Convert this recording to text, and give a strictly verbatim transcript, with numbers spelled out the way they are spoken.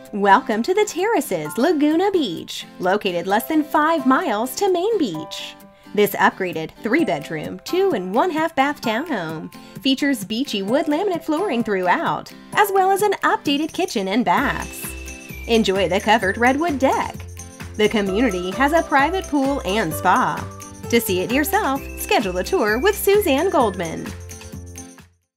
Welcome to the Terraces Laguna Beach, located less than five miles to Main Beach. This upgraded three-bedroom, two and one-half bath townhome features beachy wood laminate flooring throughout, as well as an updated kitchen and baths. Enjoy the covered redwood deck. The community has a private pool and spa. To see it yourself, schedule a tour with Suzanne Goldman.